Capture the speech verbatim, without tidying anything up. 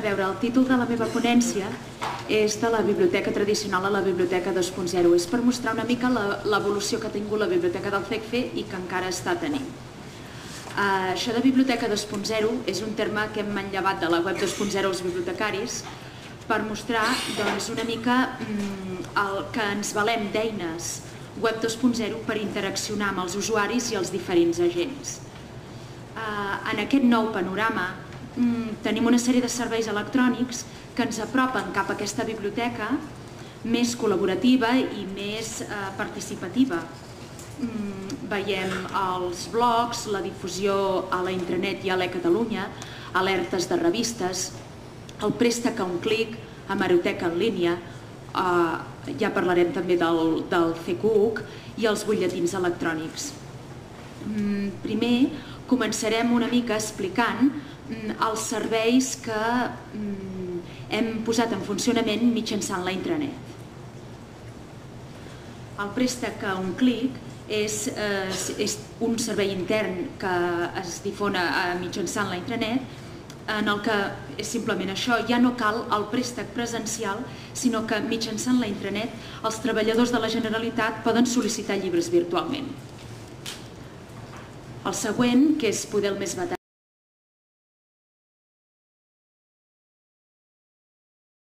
veure, el títol de la meva ponència és de la biblioteca tradicional a la biblioteca dos punt zero. És per mostrar una mica l'evolució que ha tingut la biblioteca del C E C F E i que encara està tenint. Això de biblioteca dos punt zero és un terme que hem manllevat de la web dos punt zero als bibliotecaris per mostrar una mica que ens valem d'eines web dos punt zero per interaccionar amb els usuaris i els diferents agents. En aquest nou panorama tenim una sèrie de serveis electrònics que ens apropen cap a aquesta biblioteca més col·laborativa i més participativa. Veiem els blogs, la difusió a la intranet i a l'e-Catalunya, alertes de revistes, el préstec a un clic, hemeroteca en línia, ja parlarem també del C Q U C i els butlletins electrònics. Primer, començarem una mica explicant els serveis que hem posat en funcionament mitjançant la intranet. El préstec a un clic és un servei intern que es difon mitjançant la intranet en el que és simplement això, ja no cal el préstec presencial, sinó que mitjançant la intranet els treballadors de la Generalitat poden sol·licitar llibres virtualment. El següent, que és poder el més veteran,